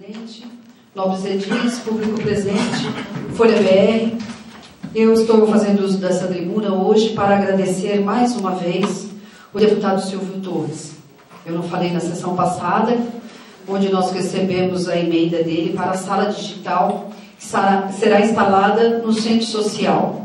presidente, nobres edis, público presente, Folha BR. Eu estou fazendo uso dessa tribuna hoje para agradecer mais uma vez o deputado Silvio Torres. Eu não falei na sessão passada, onde nós recebemos a emenda dele para a sala digital que será instalada no Centro Social.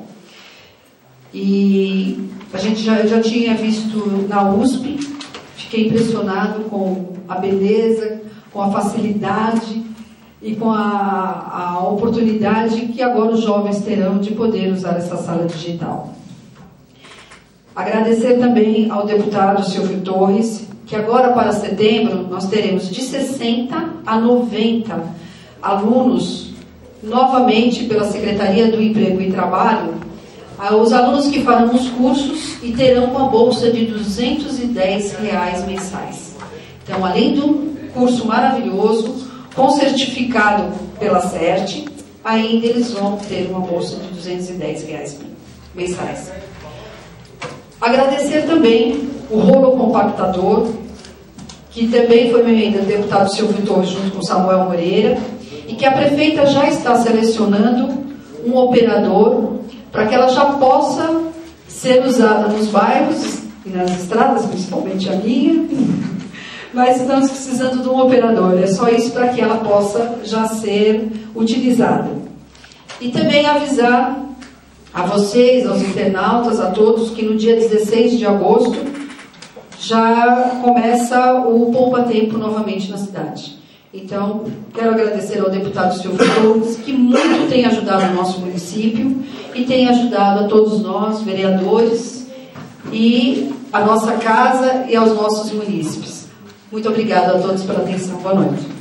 E a gente já tinha visto na USP, fiquei impressionado com a beleza, com a facilidade e com a oportunidade que agora os jovens terão de poder usar essa sala digital. Agradecer também ao deputado Silvio Torres, que agora para setembro nós teremos de 60 a 90 alunos, novamente pela Secretaria do Emprego e Trabalho, os alunos que farão os cursos e terão uma bolsa de R$ 210 mensais. Então, além do curso maravilhoso, com certificado pela CERT, ainda eles vão ter uma bolsa de R$ 210 mensais. Agradecer também o rolo compactador, que também foi uma emenda do deputado Silvio Torres junto com Samuel Moreira, e que a prefeita já está selecionando um operador para que ela já possa ser usada nos bairros e nas estradas, principalmente a minha, mas estamos precisando de um operador, é só isso para que ela possa já ser utilizada. E também avisar a vocês, aos internautas, a todos, que no dia 16 de agosto já começa o Poupa Tempo novamente na cidade. Então, quero agradecer ao deputado Silvio Torres, que muito tem ajudado o nosso município e tem ajudado a todos nós, vereadores, e a nossa casa e aos nossos munícipes. Muito obrigada a todos pela atenção. Boa noite.